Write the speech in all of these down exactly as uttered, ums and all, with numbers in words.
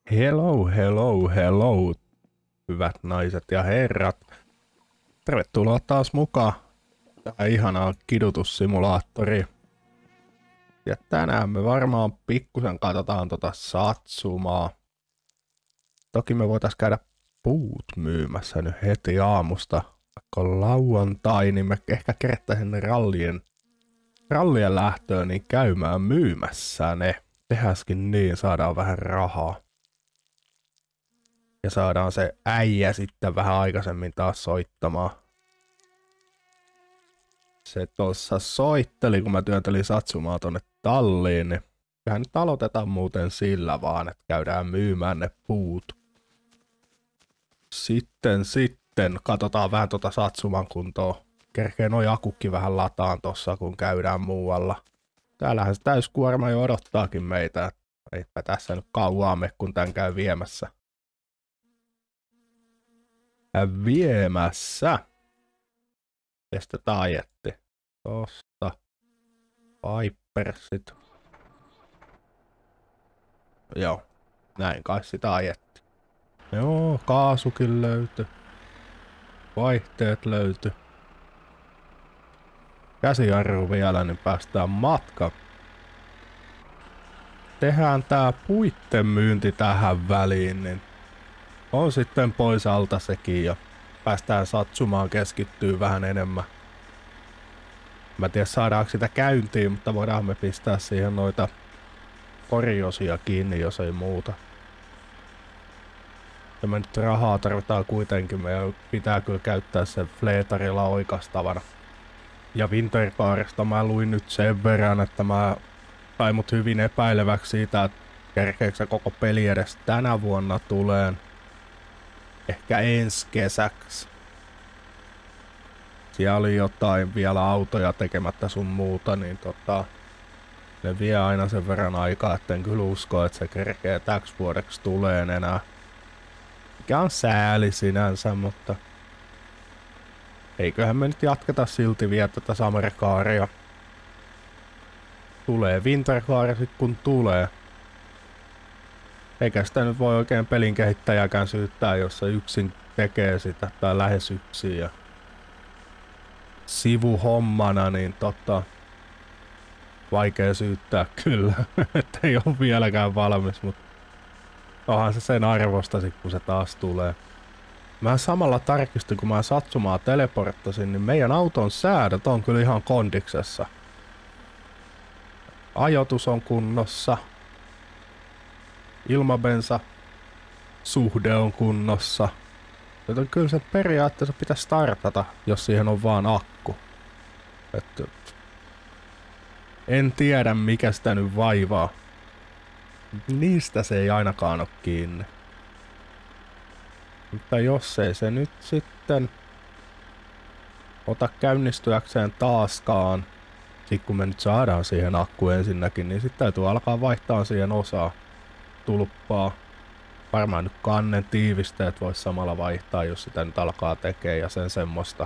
Hello, hello, hello, hyvät naiset ja herrat. Tervetuloa taas mukaan tähän ihanaan kidutussimulaattoriin. Ja tänään me varmaan pikkusen katsotaan tota Satsumaa. Toki me voitais käydä puut myymässä nyt heti aamusta. Vaikka on lauantai, niin me ehkä kerättäisiin rallien, rallien lähtöön niin käymään myymässä ne. Tehäskin niin, saadaan vähän rahaa. Ja saadaan se äijä sitten vähän aikaisemmin taas soittamaan. Se tossa soitteli, kun mä työntelin Satsumaa tonne talliin, niin kyllähän nyt aloitetaan muuten sillä vaan, että käydään myymään ne puut. Sitten, sitten katsotaan vähän tota Satsuman kuntoa. Kerkee noi akukki vähän lataan tossa, kun käydään muualla. Täällähän se täyskuorma jo odottaakin meitä. Eipä tässä nyt kauaa me, kun tän käy viemässä. Viemässä. Testetään ajetti. Tosta. Vipersit. Joo. Näin kai sitä ajetti. Joo, kaasukin löytyi. Vaihteet löytyi. Käsijarru vielä, niin päästään matka. Tehdään tää puitten myynti tähän väliin, niin on sitten pois alta sekin ja päästään Satsumaan keskittyy vähän enemmän. Mä en tiedä saadaanko sitä käyntiin, mutta voidaan me pistää siihen noita koriosia kiinni, jos ei muuta. Ja me nyt rahaa tarvitaan kuitenkin, meidän pitää kyllä käyttää sen fleetarilla oikastavana. Ja Wintercarista mä luin nyt sen verran, että mä sain mut hyvin epäileväksi siitä, että kerkeekö se koko peli edes tänä vuonna tuleen. Ehkä ensi kesäksi. Siellä oli jotain vielä autoja tekemättä sun muuta, niin tota, ne vie aina sen verran aikaa, etten kyllä usko, että se kerkee täksi vuodeksi tulee enää. Mikä on sääli sinänsä, mutta eiköhän me nyt jatketa silti vielä tätä Summercaria. Tulee Wintercar sit kun tulee. Eikä sitä nyt voi oikein pelin kehittäjäkään syyttää, jos se yksin tekee sitä tai lähes yksin ja sivuhommana, niin tota, vaikea syyttää kyllä, että ei ole vieläkään valmis, mutta onhan se sen arvostasi, kun se taas tulee. Mä samalla tarkistin, kun mä Satsumaa teleporttasin, niin meidän auton säädöt on kyllä ihan kondiksessa. Ajoitus on kunnossa. Ilmabensa suhde on kunnossa. Joten kyllä se periaatteessa pitäisi startata, jos siihen on vaan akku. Että en tiedä mikä sitä nyt vaivaa. Niistä se ei ainakaan ole kiinni. Mutta jos ei se nyt sitten ota käynnistyäkseen taaskaan, sit kun me nyt saadaan siihen akku ensinnäkin, niin sitten täytyy alkaa vaihtaa siihen osaa. Tulppaa. Varmaan nyt kannen tiivisteet vois samalla vaihtaa, jos sitä nyt alkaa tekee ja sen semmoista.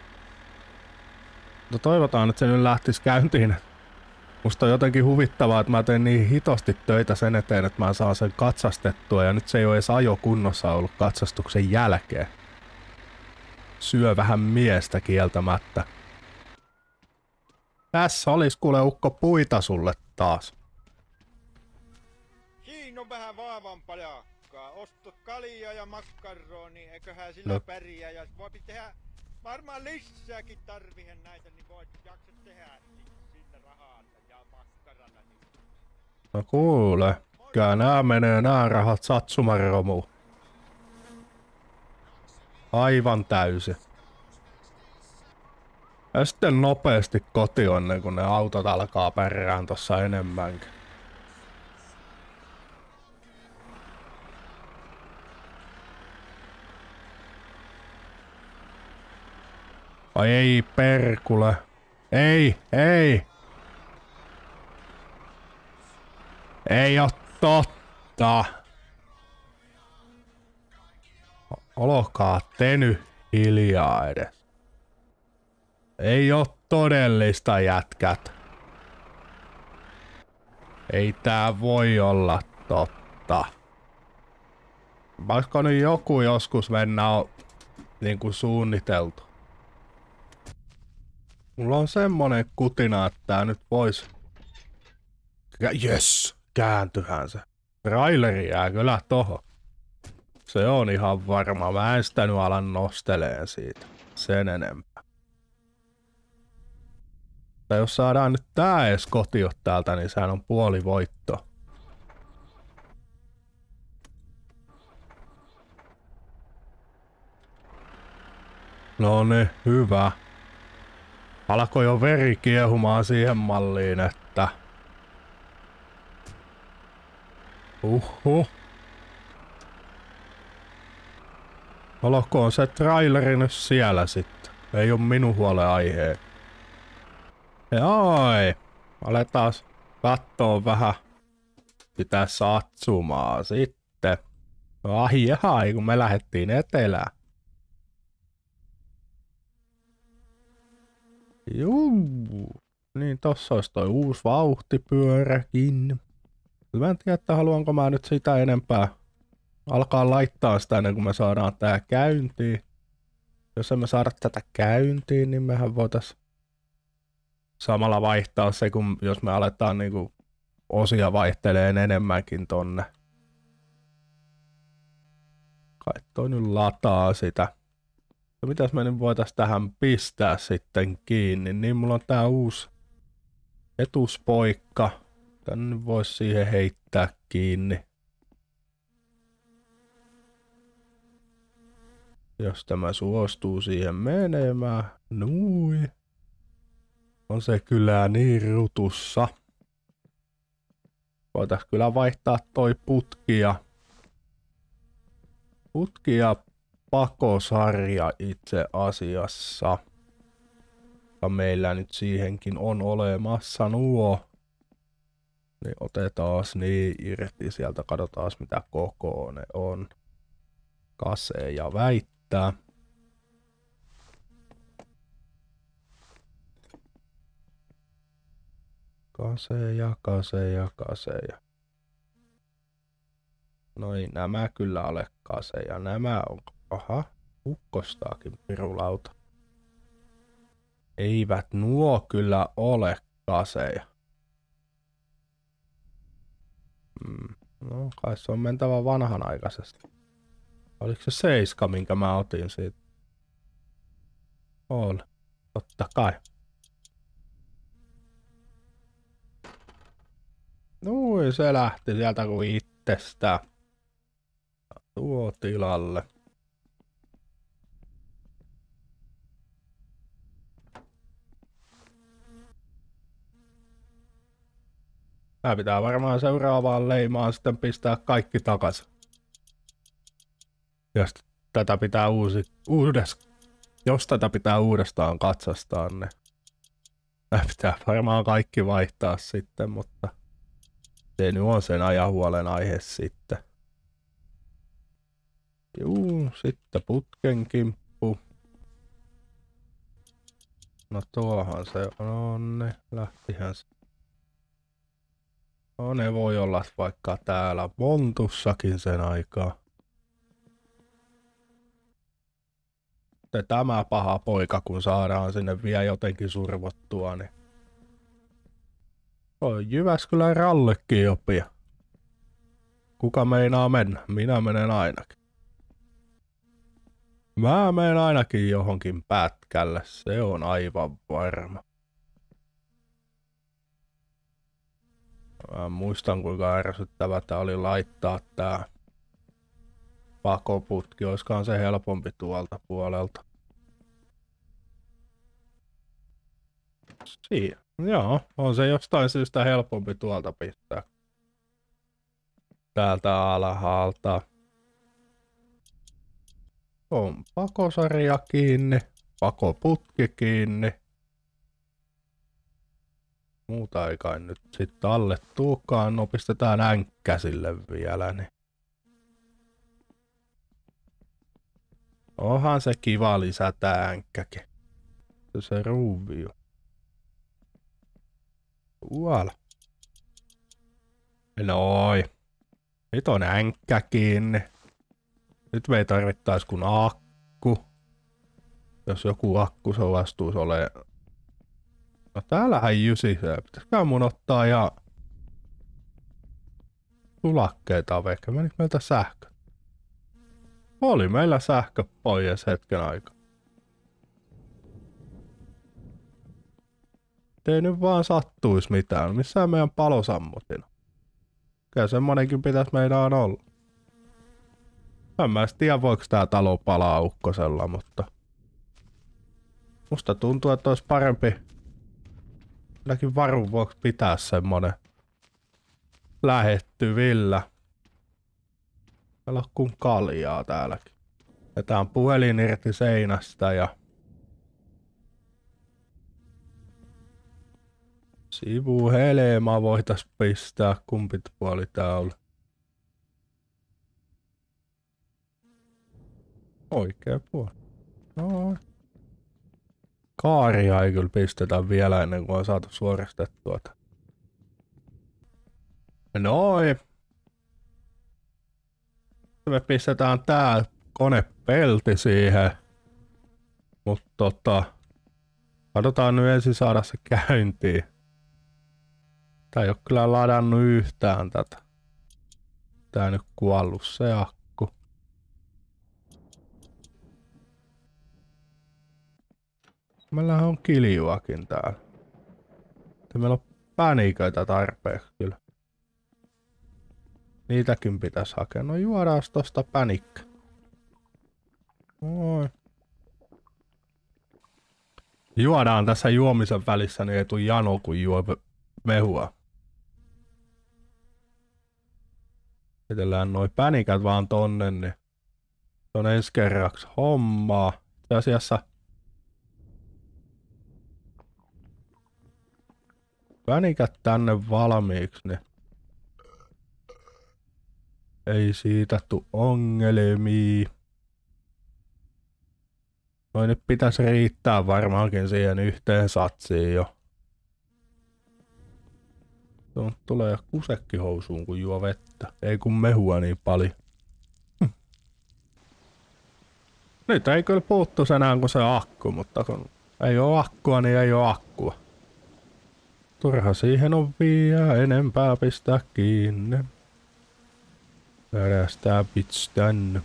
Mutta toivotaan, että se nyt lähtisi käyntiin. Musta on jotenkin huvittavaa, että mä teen niin hitosti töitä sen eteen, että mä saan sen katsastettua ja nyt se ei ole edes ajokunnossa ollut katsastuksen jälkeen. Syö vähän miestä kieltämättä. Tässä olis kuule ukko puita sulle taas. Siinä on vähän vaavampaa jalkaa. Ostot kaljaa ja makkaroon, niin eiköhän sillä no. pärjää. Ja voi tehdä varmaan lisääkin tarvihen näitä, niin voit jaksa tehdä sillä rahalla ja makkaralla. Niin. No kuule, kyllä nää menee nää rahat Satsumaromuun. Aivan täysi. Ja sitten nopeasti kotiin ennen kuin ne autot alkaa perään tossa enemmänkin. Ai ei perkule. Ei, ei. Ei oo totta. Olkaa te nyt hiljaa edes. Ei oo todellista jätkät. Ei tää voi olla totta. Vaikka nyt joku joskus mennä on niinku suunniteltu. Mulla on semmonen kutina, että tää nyt vois... Jes! Kääntyhän se. Traileri jää kyllä toho. Se on ihan varma. Mä en sitä nyt ala nosteleen siitä. Sen enempää. Tai jos saadaan nyt tää edes kotiot täältä, niin sehän on puoli voitto. No niin, hyvä. Alkoi jo veri kiehumaan siihen malliin, että... Uhu. Olkoon se traileri nyt siellä sitten. Ei oo minun huolen aiheen. Joi. Aletaan kattoo vähän sitä satsumaa sitten. Ai jahai, kun me lähdettiin etelään. Juu. Niin tossa olisi toi uusi vauhtipyöräkin. Mä en tiedä, että haluanko mä nyt sitä enempää alkaa laittaa sitä ennen kuin me saadaan tää käyntiin. Jos emme saada tätä käyntiin, niin mehän voitais samalla vaihtaa se, kun jos me aletaan niinku osia vaihteleen enemmänkin tonne. Kai toi nyt lataa sitä. Ja mitäs me nyt voitais tähän pistää sitten kiinni, niin mulla on tää uusi etuspoikka. Tänne vois siihen heittää kiinni. Jos tämä suostuu siihen menemään. Nui. On se kyllä niin rutussa. Voitais kyllä vaihtaa toi putki ja... Putki ja pakosarja itse asiassa. Ja meillä nyt siihenkin on olemassa nuo. Niin otetaan niin irti sieltä, katsotaan mitä kokoa ne on. Kase ja väittää. Kase ja kase ja kase ja. No ei nämä kyllä ole kase ja nämä on... Aha, ukkostaakin pirulauta. Eivät nuo kyllä ole kaseja. Hmm. No kai se on mentävä vanhanaikaisesti. Oliko se seiska, minkä mä otin siitä? On. Totta kai. Nui, se lähti sieltä kuin itsestään. Tuo tilalle. Tää pitää varmaan seuraavaan leimaan sitten pistää kaikki takas. Jos tätä pitää uusi, uudes, jos tätä pitää uudestaan katsastaa, niin tää pitää varmaan kaikki vaihtaa sitten, mutta se nyt on sen ajan huolen aihe sitten. Juu, sitten putken kimppu. No tuohan se on, ne lähtihän se. No ne voi olla vaikka täällä Montussakin sen aikaa. Se tämä paha poika, kun saadaan sinne vielä jotenkin survottua, niin... On Jyväskylän rallekin jopia. Kuka meinaa mennä? Minä menen ainakin. Mä menen ainakin johonkin pätkälle, se on aivan varma. Mä muistan kuinka ärsyttävää tää oli laittaa tää pakoputki, olisikohan se helpompi tuolta puolelta. Siinä, joo, on se jostain syystä helpompi tuolta pistää. Täältä alhaalta. On pakosarja kiinni, pakoputki kiinni. Muuta ei kai nyt sitten alle tuukaan, no pistetään änkkä sille vielä, niin. Onhan se kiva lisätä änkkäkin. Se ruuvio. Tuolla. Noi. Nyt on änkkä kiinni. Nyt me ei tarvittais kun akku. Jos joku akku se vastuus ole. No täällähän jysisee. Pitäisikö mun ottaa ja sulakkeita veke. Menikö meiltä sähkö? Oli meillä sähkö pois hetken aikaa. Ei nyt vaan sattuis mitään. Missään meidän palosammutin. Kyllä semmonenkin pitäis meidän olla. En mä tiedä voiko tää talo palaa ukkosella, mutta musta tuntuu, että olisi parempi ainakin varun vuoksi pitää semmonen lähettyvillä. Täällä on kun kaljaa täälläkin. Vetään puhelin irti seinästä ja sivuhelma voitais pistää. Kumpi puoli tää oli? Oikea puoli. Noin. Kaaria ei kyllä pistetä vielä ennen kuin on saatu suoristettua. Noin. Me pistetään tää konepelti siihen. Mut tota... Katsotaan nyt ensin saada se käyntiin. Tää ei oo kyllä ladannut yhtään tätä. Tää ei nyt kuollut se akku. Meillähän on kiljuakin täällä. Meillä on päniköitä tarpeeksi kyllä. Niitäkin pitäis hakea. No juodaan tosta pänikkä. Noin. Juodaan tässä juomisen välissä, niin ei tuu jano kun juo mehua. Vetellään noi pänikät vaan tonne, niin se on ensi kerraksi hommaa. Itse asiassa pänikät tänne valmiiksi, niin ei siitä tuu ongelmia. Noi nyt pitäis riittää varmaankin siihen yhteen satsiin jo. Tuon tulee kusekki housuun kun juo vettä. Ei kun mehua niin paljon. Hm. Nyt ei kyllä puuttu enää kuin se akku, mutta kun ei oo akkua, niin ei oo akkua. Turha siihen on vielä enempää pistää kiinni. Vedästää pits tänne.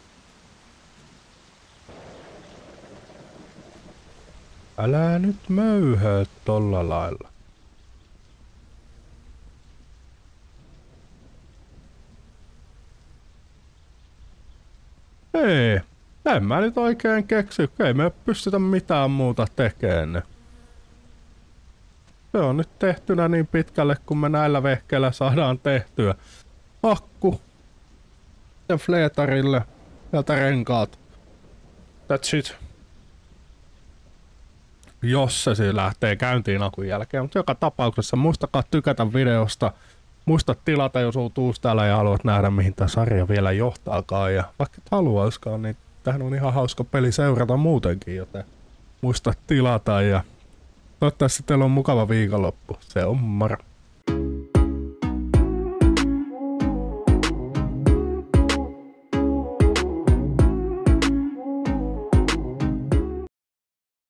Älä nyt möyhää tolla lailla. Ei, en mä nyt oikein keksy, ei me pystytä mitään muuta tekemään. Se on nyt tehtynä niin pitkälle, kun me näillä vehkeillä saadaan tehtyä. Akku. Ja fleetarille. Sieltä renkaat. That's it. Jos se siis lähtee käyntiin akun jälkeen. Mutta joka tapauksessa muistakaa tykätä videosta. Muista tilata, jos olet uusi täällä ja haluat nähdä, mihin tämä sarja vielä johtaakaan. Ja vaikka et haluaiskaan, niin tämähän on ihan hauska peli seurata muutenkin, joten muista tilata ja toivottavasti teillä on mukava viikonloppu. Se on moro.